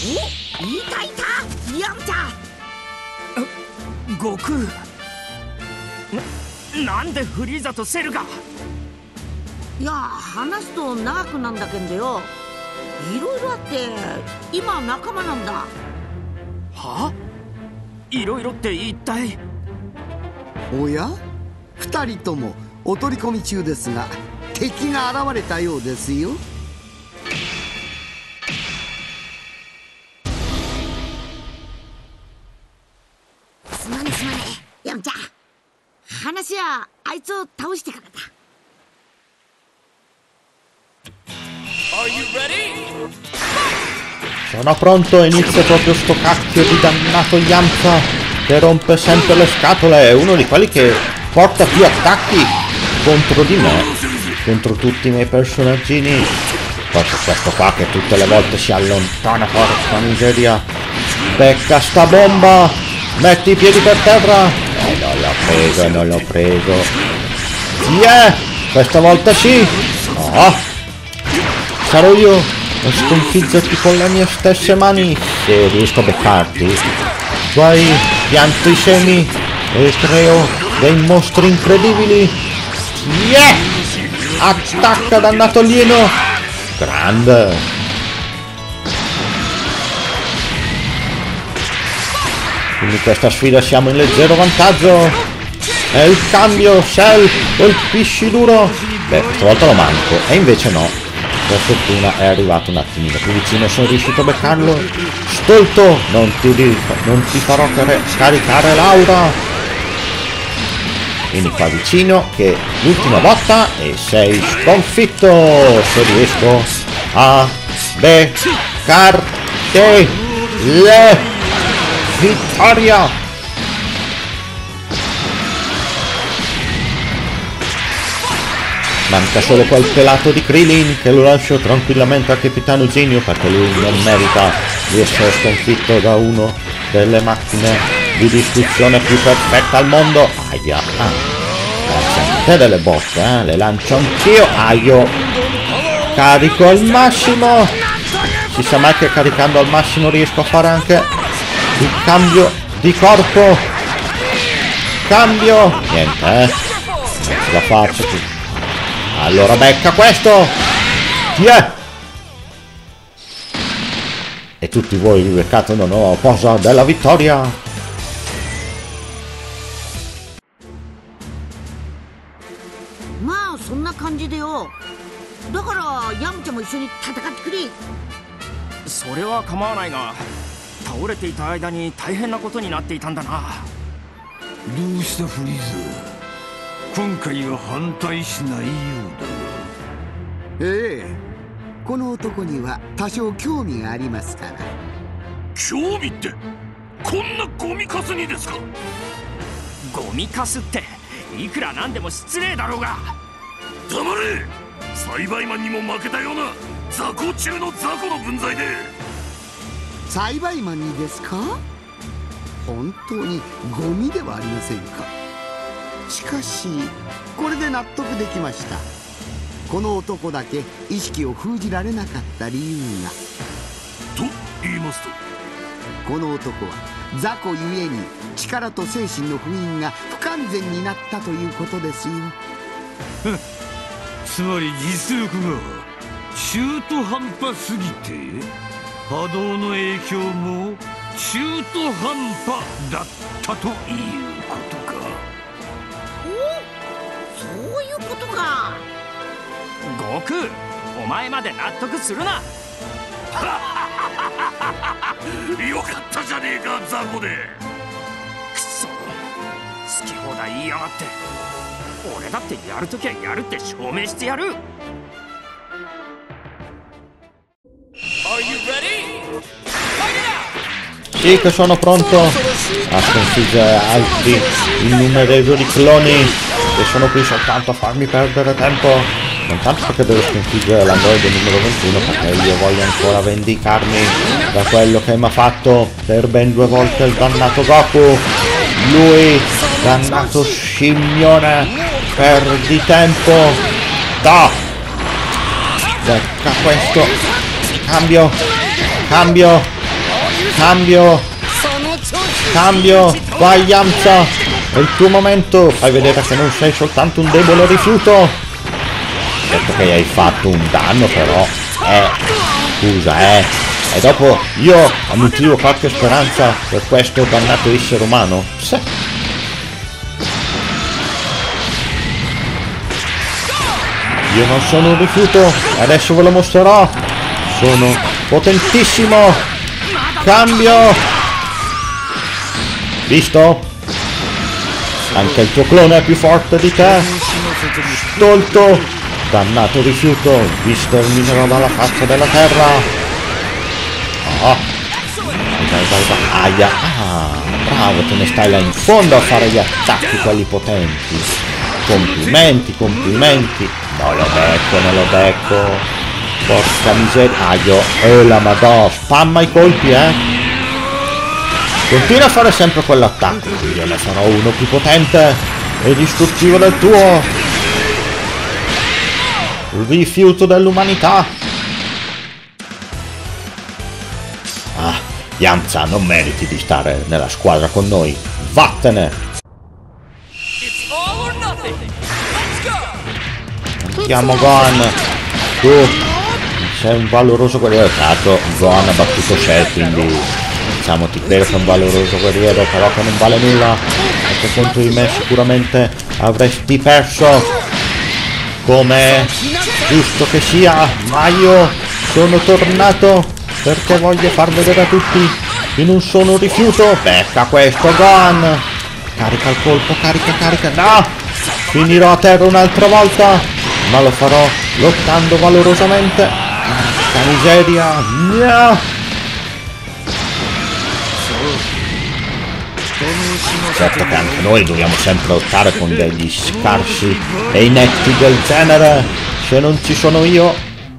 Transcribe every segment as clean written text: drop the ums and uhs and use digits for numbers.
いたいた、ヤムチャ。 悟空。なんでフリーザとセルが。 いや、話すと長くなんだけんどよ、いろいろあって今仲間なんだ。 はあ？いろいろって一体。 おや、2人ともお取り込み中ですが、敵が現れたようですよ。 すまねすまね、ヤムチャ。話はあいつを倒してからだ。 Sono pronto, inizia proprio sto cacchio di dannato Yamcha che rompe sempre le scatole. È uno di quelli che porta più attacchi contro di me, contro tutti i miei personaggini. Poi c'è questo qua che tutte le volte si allontana, porca miseria. Becca sta bomba, metti i piedi per terra. Non l'ho preso, non l'ho preso. Yeah, questa volta sì. No, sarò io a sconfiggere con le mie stesse mani. Se riesco a beccarti, poi pianto i semi e creo dei mostri incredibili. Yeah! Attacca, dannato alieno! Grande! Quindi questa sfida siamo in leggero vantaggio. È il cambio, Cell, colpisci duro. Beh, questa volta lo manco, e invece no. Per fortuna è arrivato un attimino più vicino e sono riuscito a beccarlo. Stolto, non ti farò caricare l'aura. Vieni qua vicino, che l'ultima botta e sei sconfitto. Se riesco a beccarti le vittoria. Manca solo quel pelato di Krillin, che lo lascio tranquillamente al Capitano Genio, perché lui non merita di essere sconfitto da uno delle macchine di distruzione più perfetta al mondo. Aia, lancia anche delle botte, le lancio anch'io. Aio, carico al massimo. Si sa mai che caricando al massimo riesco a fare anche il cambio di corpo. Cambio, niente, non ce la faccio più. Allora becca questo! Yeah! E tutti voi vi beccate una nuova posa della vittoria! まあそんな感じでよ。だからヤムチャも一緒に戦ってくれ。 それは構わないが、倒れていた間に大変なことになっていたんだな。 どうしたフリーザ、今回は反対しないようだが。 ええ、この男には多少興味がありますから。 興味ってこんなゴミカスにですか。 ゴミカスっていくらなんでも失礼だろうが。 黙れ。栽培マンにも負けたような雑魚中の雑魚の分際で。 栽培マンにですか。本当にゴミではありませんか。しかしこれで納得できました。この男だけ意識を封じられなかった理由が。 と言いますと。 この男は雑魚ゆえに力と精神の封印が不完全になったということですよ。 つまり実力が中途半端すぎて、波動の影響も中途半端だったということか。 そういうことか。 悟空、お前まで納得するな。 よかったじゃねえか、雑魚で。 くそ、好き放題言いやがって。俺だってやるときはやるって証明してやる。 Sì, che sono pronto a sconfiggere altri innumerevoli cloni che sono qui soltanto a farmi perdere tempo. Non tanto perché devo sconfiggere l'androide numero 21, perché io voglio ancora vendicarmi da quello che mi ha fatto per ben 2 volte il dannato Goku. Lui, dannato scimmione, perdi tempo. Da! Becca questo. Cambio. Cambio. Cambio. Vai Yamcha. È il tuo momento. Fai vedere che non sei soltanto un debole rifiuto. Detto che hai fatto un danno però. Scusa E dopo io nutrivo qualche speranza per questo dannato essere umano? Sì. Io non sono un rifiuto, adesso ve lo mostrerò. Sono potentissimo. Cambio. Visto? Anche il tuo clone è più forte di te. Stolto. Dannato rifiuto. Visto il misero dalla faccia della terra. Oh. Vai. Aia. Bravo, te ne stai là in fondo a fare gli attacchi quelli potenti. Complimenti. Non lo becco. Porca miseria. La madò. Spamma i colpi, Continua a fare sempre quell'attacco. Io ne farò uno più potente e distruttivo del tuo. Rifiuto dell'umanità. Yamcha, non meriti di stare nella squadra con noi. Vattene. Andiamo Gohan. Tu sei un valoroso guerriero. Tra l'altro Gohan ha battuto Cell, quindi diciamo ti credo che è un valoroso guerriero, però che non vale nulla, perché contro di me sicuramente avresti perso, come giusto che sia. Ma io sono tornato perché voglio far vedere a tutti che non sono un rifiuto. Becca questo Gohan. Carica il colpo, carica. No! Finirò a terra un'altra volta, ma lo farò lottando valorosamente. Porca miseria. No! Certo che anche noi dobbiamo sempre lottare con degli scarsi e inetti del genere, se non ci sono io.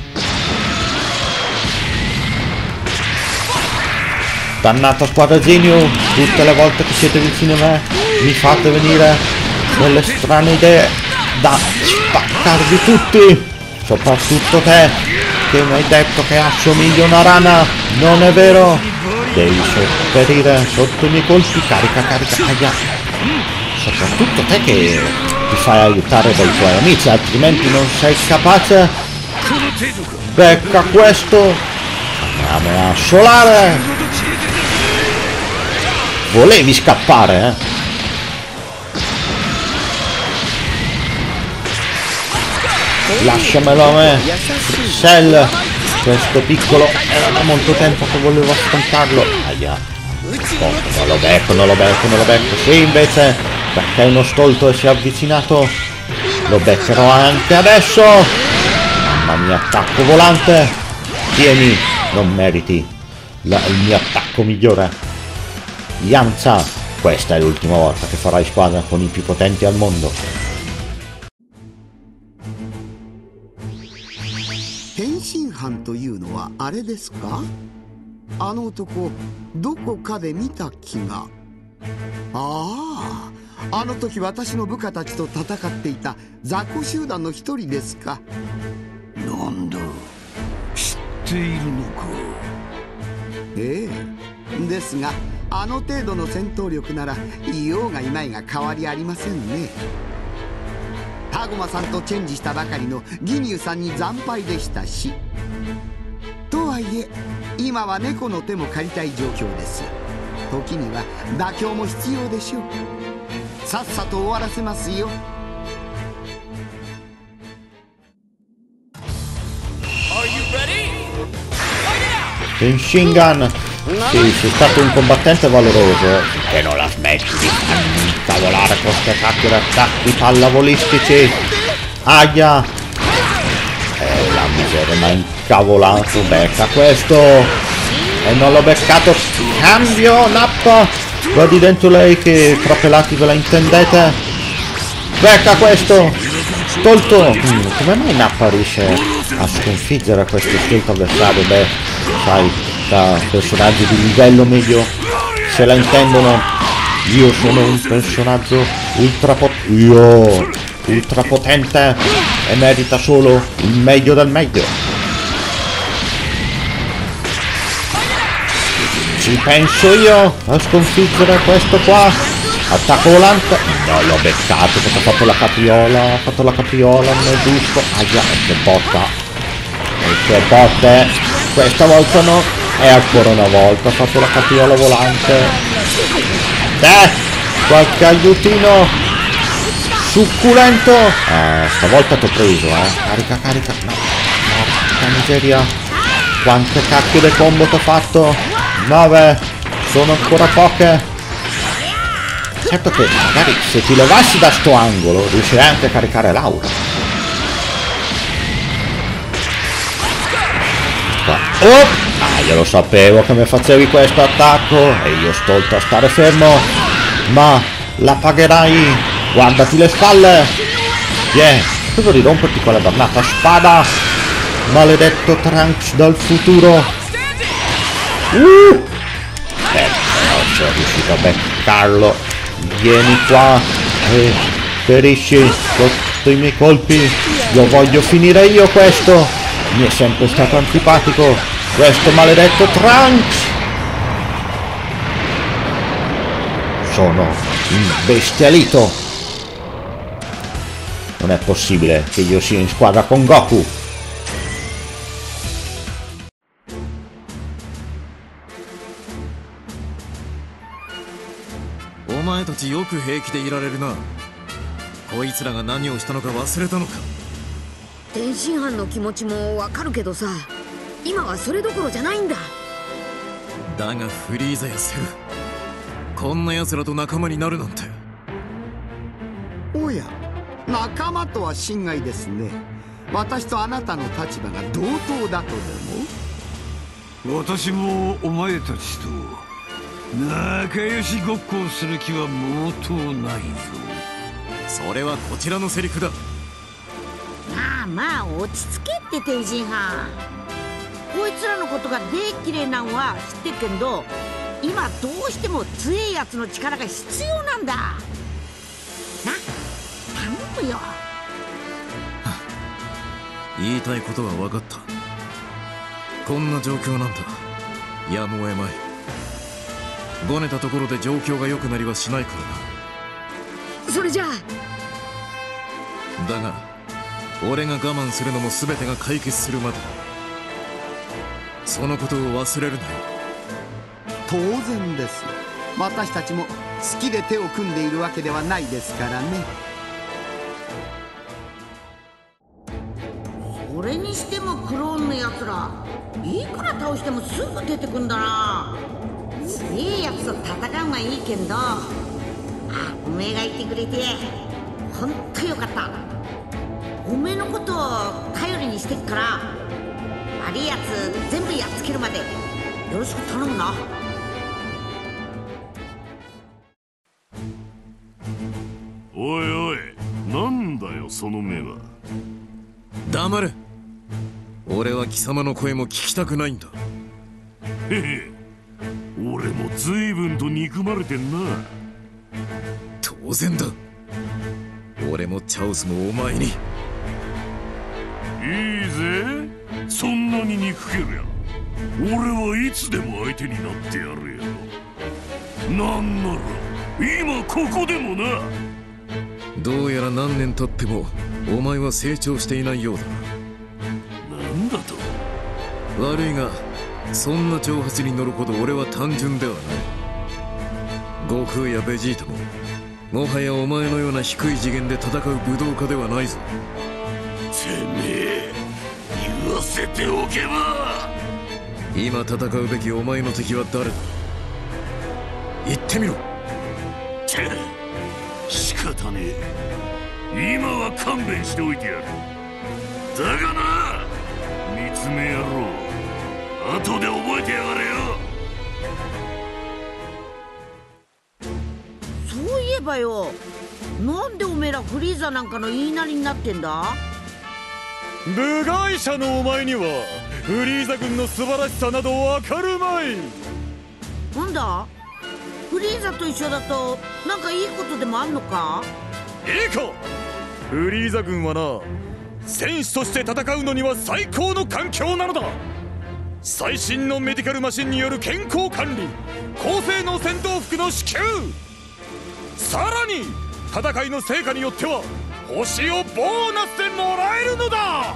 Dannato squadra Ginyu, tutte le volte che siete vicini a me mi fate venire delle strane idee da spaccarvi tutti, soprattutto te che mi hai detto che assomigli a una rana. Non è vero, devi sopperire sotto i miei colpi. Carica. Aia. Soprattutto te che ti fai aiutare dai tuoi amici, altrimenti non sei capace. Becca questo. Andiamo a solare. Volevi scappare, Lasciamelo a me. Cell, questo piccolo era da molto tempo che volevo affrontarlo. Aia. Non lo becco. Sì, invece, perché è uno stolto e si è avvicinato, lo beccherò anche adesso. Mamma mia, attacco volante. Tieni, non meriti il mio attacco migliore. Yamcha, questa è l'ultima volta che farai squadra con i più potenti al mondo. Henshinhan というのはあれですか？あの男どこかで見た気が。あの時私の部下たちと戦っていた雑魚集団の一人ですか。 なんだ、知っているのか。 ですがあの程度の戦闘力ならいようがいまいが変わりありませんね。タゴマさんとチェンジしたばかりのギニューさんに惨敗でしたし、とはいえ今は猫の手も借りたい状況です。時には妥協も必要でしょう。さっさと終わらせますよ。 Tenshinhan, sì, sei stato un combattente valoroso, e non la smetti di incavolare con queste cacchio di attacchi pallavolistici. Aia! La miseria, ma incavolato. Becca questo! E non l'ho beccato. Cambio, nappa! Guardi dentro lei che trapelati ve la intendete. Becca questo! Stolto! Come mai Nappa riesce a sconfiggere questo stolto avversario? Beh, sai, da personaggi di livello medio se la intendono. Io sono un personaggio ultra potente e merita solo il meglio del meglio. Ci penso io a sconfiggere questo qua. Attacco volante. No, l'ho beccato perché ha fatto la capriola. Ha fatto la capriola, non è giusto. Aia, che botta. E che botte. Questa volta no. E ancora una volta ha fatto la capriola volante. Qualche aiutino. Succulento. Stavolta t'ho preso, Carica, carica. No, porca miseria. Quante cacchio di combo t'ho fatto? 9. Sono ancora poche. Certo che magari se ti levassi da sto angolo riuscirei anche a caricare Laura. Oh! Io lo sapevo che mi facevi questo attacco e io stolto a stare fermo. Ma la pagherai. Guardati le spalle. Spero di romperti quella dannata spada. Maledetto Trunks dal futuro. Sono riuscito a beccarlo. Vieni qua e perisci sotto i miei colpi. Lo voglio finire io questo. Mi è sempre stato antipatico questo maledetto Trunks. Sono imbestialito. Non è possibile che io sia in squadra con Goku. 天津飯の気持ちもわかるけどさ、今はそれどころじゃないんだ。 だがフリーザやセル、こんな奴らと仲間になるなんて。 おや、仲間とは心外ですね。私とあなたの立場が同等だとでも？ 私もお前たちと仲良しごっこをする気は毛頭ないぞ。 それはこちらのセリフだ。 まあまあ落ち着けって天津飯。こいつらのことがでっきれいなんは知ってっけんど、今どうしても強えやつの力が必要なんだな。頼むよ。 言いたいことは分かった。こんな状況なんだ。やむを得まい。ごねたところで状況が良くなりはしないからな。 それじゃあだが俺が我慢するのも全てが解決するまで。そのことを忘れるなよ。 当然です。私たちも好きで手を組んでいるわけではないですからね。 それにしてもクローンのやつらいくら倒してもすぐ出てくんだな。強えやつと戦うのはいいけんど、おめえがいてくれてほんとよかった。おめえのことを頼りにしてっから、悪いやつ全部やっつけるまでよろしく頼むな。 おいおい、なんだよその目は。 黙れ。俺は貴様の声も聞きたくないんだ。 へへ、俺も随分と憎まれてんな。 当然だ。俺もチャオスもお前に。いいぜ、そんなに憎けりゃ俺はいつでも相手になってやるよ。なんなら今ここでもな。 どうやら何年経ってもお前は成長していないようだ。 なんだと。 悪いがそんな挑発に乗るほど俺は単純ではない。悟空やベジータももはやお前のような低い次元で戦う武道家ではないぞ。 てめえ、言わせておけば。 今戦うべきお前の敵は誰だ。言ってみろ。 仕方ねえ。今は勘弁しておいてやる。だがな、見つめ野郎、後で覚えてやがれよ。 そういえばよ、なんでおめえらフリーザなんかの言いなりになってんだ。 部外者のお前にはフリーザ軍の素晴らしさなどわかるまい。 なんだ、フリーザと一緒だとなんかいいことでもあんのか。 いいか、フリーザ軍はな、戦士として戦うのには最高の環境なのだ。 最新のメディカルマシンによる健康管理、高性能戦闘服の支給、さらに戦いの成果によっては星をボーナスでもらえるのだ。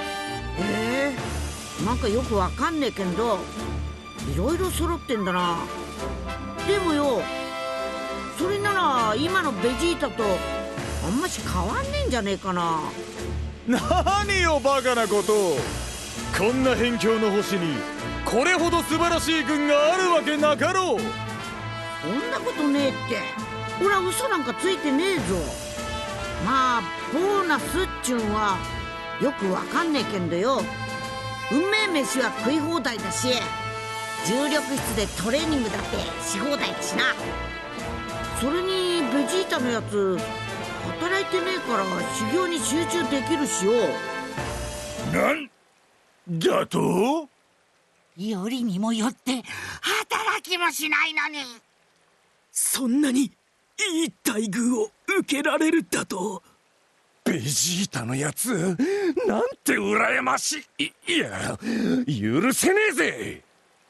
なんかよくわかんねえけどいろいろ揃ってんだな。でもよ、それなら今のベジータとあんまし変わんねえんじゃねえかな。 何よバカなことを。こんな辺境の星にこれほど素晴らしい軍があるわけなかろう。 そんなことねえって、俺は嘘なんかついてねえぞ。まあボーナスっちゅうんはよくわかんねえけんどよ、運命飯は食い放題だし、重力室でトレーニングだってし放題だしな。それにベジータのやつ働いてねえから修行に集中できるしよ。 なんだと？ よりにもよって働きもしないのに、 そんなにいい待遇を受けられるだと？ベジータのやつなんて羨ましい。いや許せねえぜ。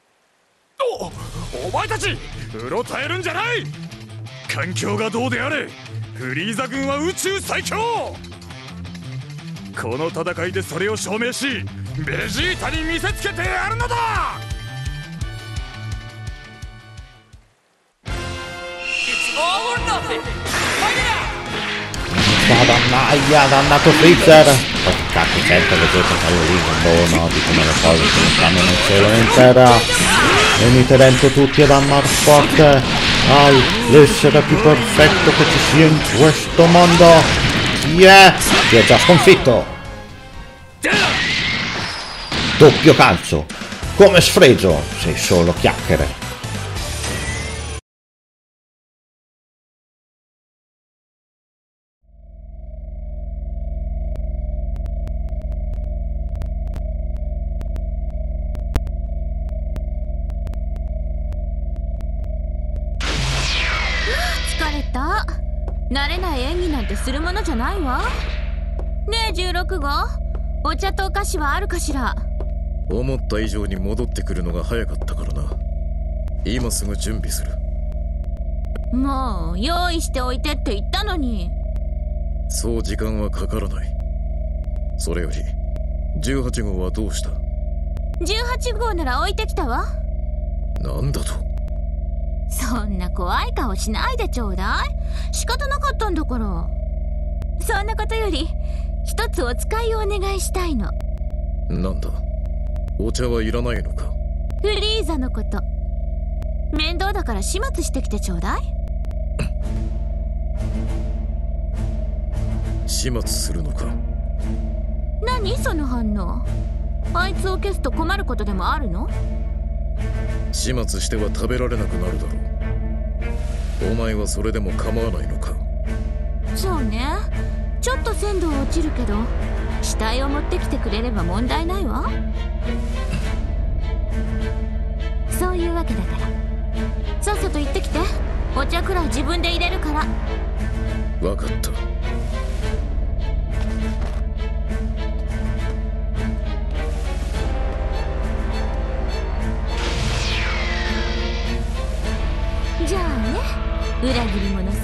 お前たちうろたえるんじゃない。環境がどうであれフリーザ軍は宇宙最強。この戦いでそれを証明しベジータに見せつけてやるのだ。 Madonna, dannato Freezer! Cacchio, certo che gioca lì con buono di come le cose che stanno nel cielo e in terra. Venite dentro tutti ad amar forte l'essere più perfetto che ci sia in questo mondo. Chi è? Ti ho già sconfitto. Doppio calcio. Come sfregio, sei solo chiacchiere. 慣れない演技なんてするものじゃないわ。ねえ16号、お茶とお菓子はあるかしら。 思った以上に戻ってくるのが早かったからな。今すぐ準備する。 もう用意しておいてって言ったのに。 そう時間はかからない。それより18号はどうした？ 18号なら置いてきたわ。 なんだと？ そんな怖い顔しないでちょうだい。仕方なかったんだから。そんなことより一つお使いをお願いしたいの。 なんだ？お茶はいらないのか？ フリーザのこと、面倒だから始末してきてちょうだい。 始末するのか？ 何その反応。あいつを消すと困ることでもあるの？ 始末しては食べられなくなるだろう。お前はそれでも構わないのか？ そうね、ちょっと鮮度は落ちるけど死体を持ってきてくれれば問題ないわ。そういうわけだからさっさと行ってきて。お茶くらい自分で入れるから。 分かった。 じゃあね、裏切り者